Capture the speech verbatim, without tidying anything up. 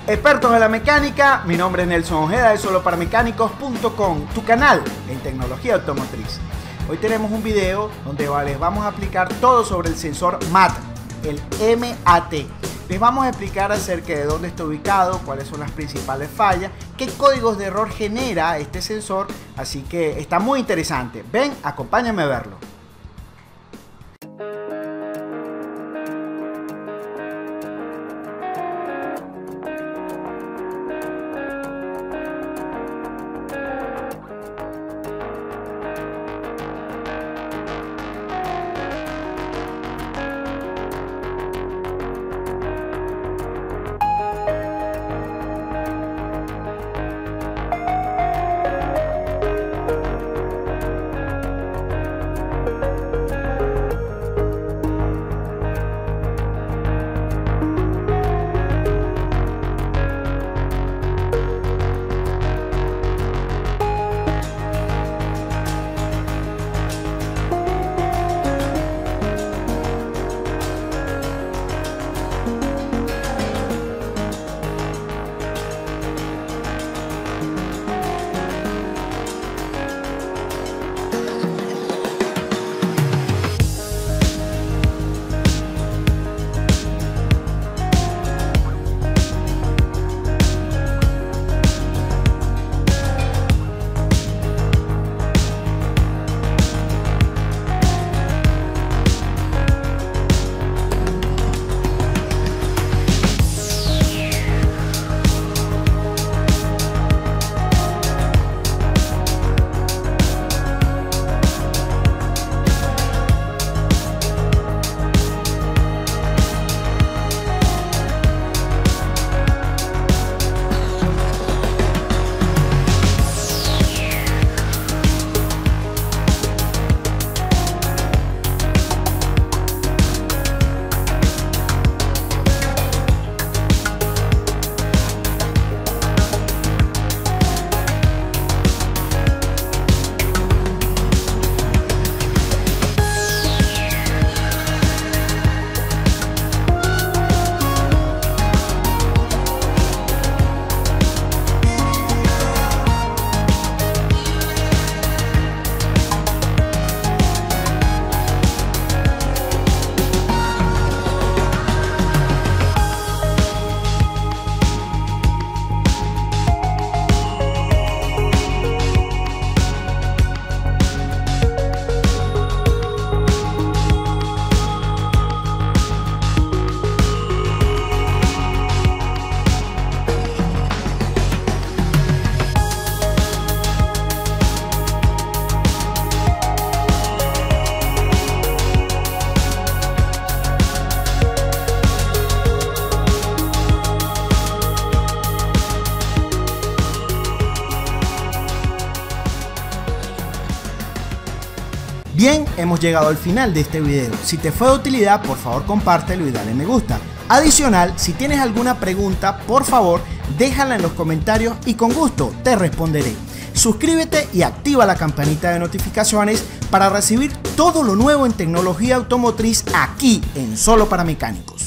Expertos de la mecánica, mi nombre es Nelson Ojeda de solo para mecánicos punto com, tu canal en tecnología automotriz. Hoy tenemos un video donde les vamos a explicar todo sobre el sensor M A T, el M A T. Les vamos a explicar acerca de dónde está ubicado, cuáles son las principales fallas, qué códigos de error genera este sensor, así que está muy interesante. Ven, acompáñame a verlo. Bien, hemos llegado al final de este video. Si te fue de utilidad, por favor compártelo y dale me gusta. Adicional, si tienes alguna pregunta, por favor déjala en los comentarios y con gusto te responderé. Suscríbete y activa la campanita de notificaciones para recibir todo lo nuevo en tecnología automotriz aquí en Solo para Mecánicos.